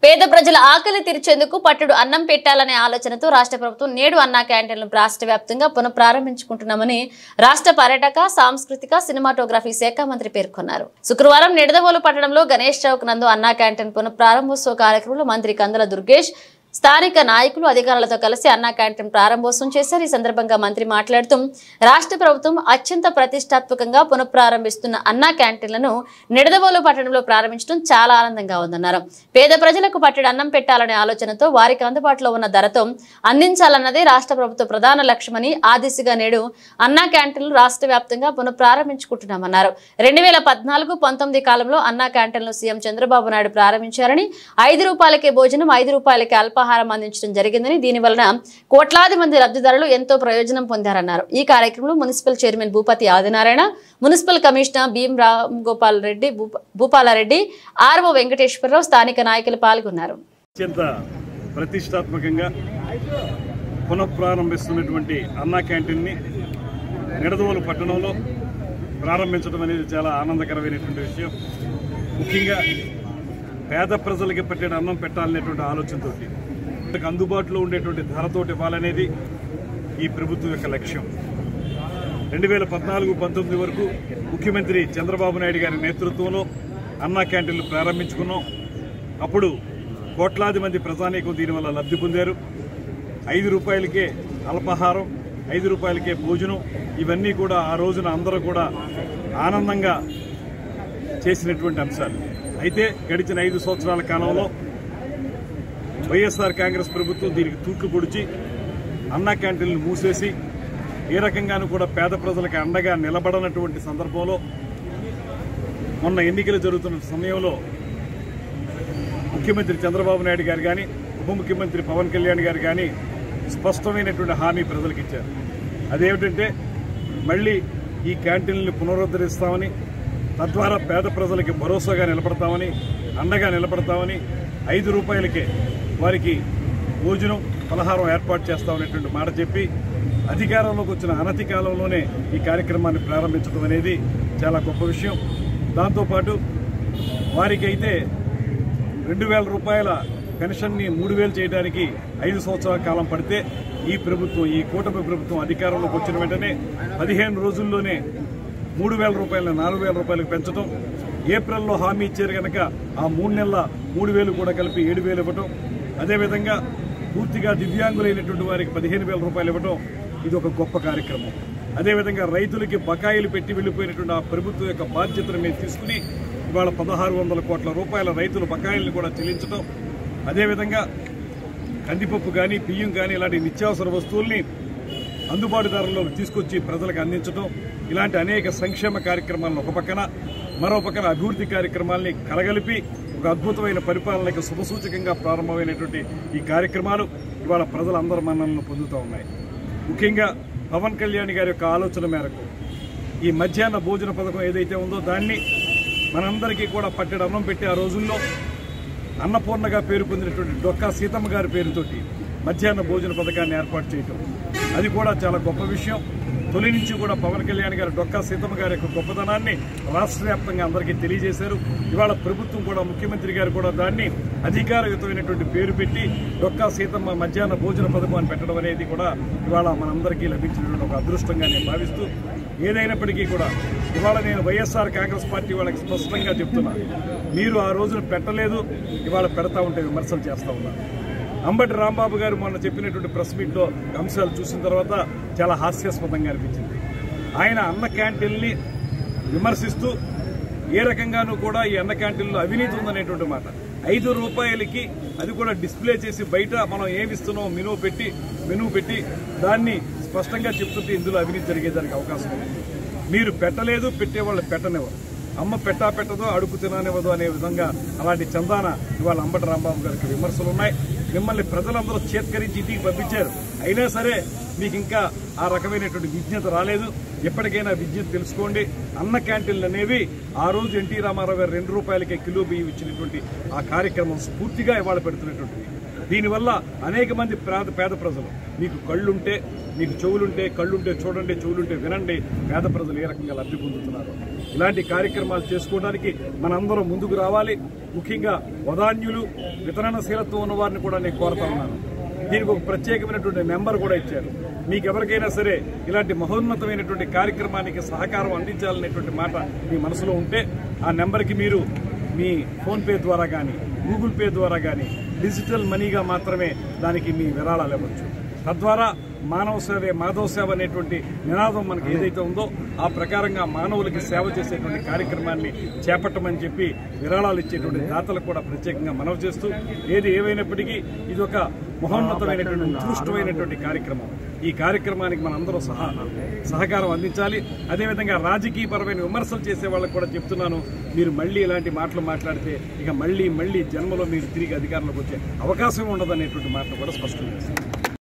పేద ప్రజల ఆకలి తీర్చేందుకు పట్టుడు అన్నం పెట్టాలనే ఆలోచనతో రాష్ట్ర ప్రభుత్వం నేడు అన్నా క్యాంటీన్లను రాష్ట్ర వ్యాప్తంగా పునఃప్రారంభించుకుంటున్నామని రాష్ట్ర పర్యాటక సాంస్కృతిక సినిమాటోగ్రఫీ శాఖ మంత్రి పేర్కొన్నారు. శుక్రవారం నిడదవోలు పట్టణంలో గణేష్ చౌక్ నందు అన్నా క్యాంటీన్ పునఃప్రారంభోత్సవ కార్యక్రమంలో మంత్రి కందుల దుర్గేష్ స్థానిక నాయకులు అధికారులతో కలిసి అన్నా క్యాంటీన్ ప్రారంభోత్సవం చేశారు. ఈ సందర్భంగా మంత్రి మాట్లాడుతూ రాష్ట్ర ప్రభుత్వం అత్యంత ప్రతిష్టాత్మకంగా పునఃప్రారంభిస్తున్న అన్నా క్యాంటీన్లను నిడదవోలు పట్టణంలో ప్రారంభించడం చాలా ఆనందంగా ఉందన్నారు. పేద ప్రజలకు పట్టెడు అన్నం పెట్టాలనే ఆలోచనతో వారికి అందుబాటులో ఉన్న ధరతో అందించాలన్నదే రాష్ట్ర ప్రభుత్వ ప్రధాన లక్ష్యమని ఆ దిశగా నేడు అన్నా క్యాంటీన్లు రాష్ట్ర వ్యాప్తంగా పునఃప్రారంభించుకుంటున్నామన్నారు. 2014-19 కాలంలో అన్నా క్యాంటీన్లు సీఎం చంద్రబాబు నాయుడు ప్రారంభించారని 5 రూపాయలకే భోజనం 5 రూపాయలకే అల్పాహారం అందించడం జరిగిందని దీని వలన కోట్లాది మంది లబ్ధిదారులు ఎంతో ప్రయోజనం పొందారన్నారు. ఈ కార్యక్రమంలో municipal chairman Bhupathi Adinarayana, municipal commissioner Bheem Ramagopal Reddy, Bhupalareddy, RO Venkateswararao స్థానిక నాయకులు పాల్గొన్నారు. అత్యంత ప్రతిష్టాత్మకంగా పునఃప్రారంభిస్తున్నటువంటి అన్నా క్యాంటీన్ ని నిడదవోలు పట్టణంలో ప్రారంభించడం అనేది చాలా ఆనందకరమైనటువంటి విషయం. ముఖ్యంగా పేద ప్రజలకి పట్టిన అన్నం పెట్టాలనేటువంటి ఆలోచనతో అందుబాటులో ఉండేటువంటి ధరతోటి ఇవ్వాలనేది ఈ ప్రభుత్వం యొక్క లక్ష్యం. 2014-19 వరకు ముఖ్యమంత్రి చంద్రబాబు నాయుడు గారి నేతృత్వంలో అన్నా క్యాంటీన్లు ప్రారంభించుకున్నాం. అప్పుడు కోట్లాది మంది ప్రజానీకం దీనివల్ల లబ్ధి పొందారు. 5 రూపాయలకే అల్పాహారం, 5 రూపాయలకే భోజనం, ఇవన్నీ కూడా ఆ రోజున అందరూ కూడా ఆనందంగా చేసినటువంటి అంశాలు. అయితే గడిచిన 5 సంవత్సరాల కాలంలో వైఎస్ఆర్ కాంగ్రెస్ ప్రభుత్వం దీనికి తూట్లు పొడిచి అన్నా క్యాంటీన్లు మూసేసి ఏ రకంగానూ కూడా పేద ప్రజలకు అండగా నిలబడనటువంటి సందర్భంలో మొన్న ఎన్నికలు జరుగుతున్న సమయంలో ముఖ్యమంత్రి చంద్రబాబు నాయుడు గారు కానీ ఉప ముఖ్యమంత్రి పవన్ కళ్యాణ్ గారు కానీ స్పష్టమైనటువంటి హామీ ప్రజలకు ఇచ్చారు. అదేమిటంటే మళ్ళీ ఈ క్యాంటీన్లను పునరుద్ధరిస్తామని, తద్వారా పేద ప్రజలకి భరోసాగా నిలబడతామని, అండగా నిలబడతామని, 5 రూపాయలకే వారికి భోజనం పలహారం ఏర్పాటు చేస్తామనేటువంటి మాట చెప్పి అధికారంలోకి వచ్చిన అనతి కాలంలోనే ఈ కార్యక్రమాన్ని ప్రారంభించడం అనేది చాలా గొప్ప విషయం. దాంతోపాటు వారికి అయితే 2,000 రూపాయల పెన్షన్ని 3,000 చేయడానికి 5 సంవత్సరాల కాలం పడితే ఈ ప్రభుత్వం, ఈ కూటమి ప్రభుత్వం అధికారంలోకి వచ్చిన వెంటనే 15 రోజుల్లోనే 3,000 రూపాయలను 4,000 రూపాయలకు పెంచడం, ఏప్రిల్లో హామీ ఇచ్చారు కనుక ఆ 3 నెలల 3,000 కూడా కలిపి 7,000 ఇవ్వటం, అదేవిధంగా పూర్తిగా దివ్యాంగులైనటువంటి వారికి 15,000 రూపాయలు ఇవ్వటం, ఇది ఒక గొప్ప కార్యక్రమం. అదేవిధంగా రైతులకి బకాయిలు పెట్టి వెళ్లిపోయినటువంటి ఆ ప్రభుత్వం యొక్క బాధ్యతను మేము తీసుకుని ఇవాళ 1,600 కోట్ల రూపాయల రైతుల బకాయిలను కూడా చెల్లించడం, అదేవిధంగా కందిపప్పు కానీ బియ్యం కానీ ఇలాంటి నిత్యావసర వస్తువుల్ని అందుబాటు ధరల్లోకి తీసుకొచ్చి ప్రజలకు అందించడం, ఇలాంటి అనేక సంక్షేమ కార్యక్రమాలను ఒక పక్కన, మరో పక్కన అభివృద్ధి కార్యక్రమాల్ని కలగలిపి ఒక అద్భుతమైన పరిపాలనకు శుభసూచకంగా ప్రారంభమైనటువంటి ఈ కార్యక్రమాలు ఇవాళ ప్రజలందరి మన్ననలను పొందుతూ ఉన్నాయి. ముఖ్యంగా పవన్ కళ్యాణ్ గారి యొక్క ఆలోచన మేరకు ఈ మధ్యాహ్న భోజన పథకం ఏదైతే ఉందో దాన్ని మనందరికీ కూడా పట్టెడు అన్నం పెట్టి ఆ రోజుల్లో అన్నపూర్ణగా పేరు పొందినటువంటి డొక్కా సీతమ్మ గారి పేరుతోటి మధ్యాహ్న భోజన పథకాన్ని ఏర్పాటు చేయటం, అది కూడా చాలా గొప్ప విషయం. తొలి నుంచి కూడా పవన్ కళ్యాణ్ గారు డొక్కా సీతమ్మ గారి యొక్క గొప్పతనాన్ని రాష్ట్ర వ్యాప్తంగా అందరికీ తెలియజేశారు. ఇవాళ ప్రభుత్వం కూడా, ముఖ్యమంత్రి గారు కూడా దాన్ని అధికారయుతమైనటువంటి పేరు పెట్టి డొక్కా సీతమ్మ మధ్యాహ్న భోజన పథకం అని పెట్టడం అనేది కూడా ఇవాళ మనందరికీ లభించినటువంటి ఒక అదృష్టంగా నేను భావిస్తూ, ఏదైనప్పటికీ కూడా ఇవాళ నేను వైఎస్ఆర్ కాంగ్రెస్ పార్టీ వాళ్ళకి స్పష్టంగా చెప్తున్నా, మీరు ఆ రోజున పెట్టలేదు, ఇవాళ పెడతా ఉంటే విమర్శలు చేస్తూ ఉన్నారు. అంబటి రాంబాబు గారు మొన్న చెప్పినటువంటి ప్రెస్ మీట్లో అంశాలు చూసిన తర్వాత చాలా హాస్యాస్పదంగా అనిపించింది. ఆయన అన్న క్యాంటీన్ని విమర్శిస్తూ ఏ రకంగానూ కూడా ఈ అన్న క్యాంటీన్లో అవినీతి ఉందనేటువంటి మాట, 5 రూపాయలకి అది కూడా డిస్ప్లే చేసి బయట మనం ఏమిస్తున్నామో మెనూ పెట్టి దాన్ని స్పష్టంగా చెప్తుంటే ఇందులో అవినీతి జరిగేదానికి అవకాశం ఉంది. మీరు పెట్టలేదు, పెట్టేవాళ్ళు పెట్టనివ్వరు, అమ్మ పెట్టదో అడుగు తిననివ్వదు అనే విధంగా అలాంటి చందాన ఇవాళ అంబటి రాంబాబు గారికి విమర్శలు ఉన్నాయి. మిమ్మల్ని ప్రజలందరూ చేత్కరించి ఇంటికి పంపించారు, అయినా సరే మీకు ఇంకా ఆ రకమైనటువంటి విజ్ఞత రాలేదు. ఎప్పటికైనా విద్య తెలుసుకోండి. అన్న క్యాంటీన్లు అనేవి ఆ రోజు ఎన్టీ రామారావు గారు 2 రూపాయలకే కిలో బియ్యం ఇచ్చినటువంటి ఆ కార్యక్రమం స్ఫూర్తిగా ఇవాళ పెడుతున్నటువంటిది. దీనివల్ల అనేక మంది పేద ప్రజలు, మీకు కళ్ళుంటే, మీకు చెవులుంటే, కళ్ళుంటే చూడండి, చెవులుంటే వినండి, పేద ప్రజలు ఏ రకంగా లబ్ధి పొందుతున్నారు. ఇలాంటి కార్యక్రమాలు చేసుకోవడానికి మనందరం ముందుకు రావాలి. ముఖ్యంగా వదాన్యులు, వితరణశీలత్వం ఉన్న వారిని కూడా నేను కోరుతా ఉన్నాను. దీనికి ఒక ప్రత్యేకమైనటువంటి నెంబర్ కూడా ఇచ్చారు. మీకు ఎవరికైనా సరే ఇలాంటి మహోన్నతమైనటువంటి కార్యక్రమానికి సహకారం అందించాలనేటువంటి మాట మీ మనసులో ఉంటే ఆ నెంబర్కి మీరు మీ ఫోన్పే ద్వారా కానీ, గూగుల్ పే ద్వారా కానీ డిజిటల్ మనీగా మాత్రమే దానికి మీ విరాళాలు ఇవ్వచ్చు. తద్వారా మానవ సేవే మాధవ సేవ అనేటువంటి నినాదం మనకి ఏదైతే ఉందో ఆ ప్రకారంగా మానవులకి సేవ చేసేటువంటి కార్యక్రమాన్ని చేపట్టమని చెప్పి విరాళాలు ఇచ్చేటువంటి దాతలకు కూడా ప్రత్యేకంగా మనవి చేస్తూ, ఏది ఏమైనప్పటికీ ఇది ఒక మహోన్నతమైనటువంటి ఉత్కృష్టమైనటువంటి కార్యక్రమం. ఈ కార్యక్రమానికి మనందరం సహకారం అందించాలి. అదేవిధంగా రాజకీయపరమైన విమర్శలు చేసే వాళ్ళకు కూడా చెప్తున్నాను, మీరు మళ్ళీ ఇలాంటి మాటలు మాట్లాడితే ఇక మళ్ళీ జన్మలో మీరు తిరిగి అధికారంలోకి వచ్చే అవకాశం ఉండదనేటువంటి మాటలు కూడా స్పష్టం చేస్తారు.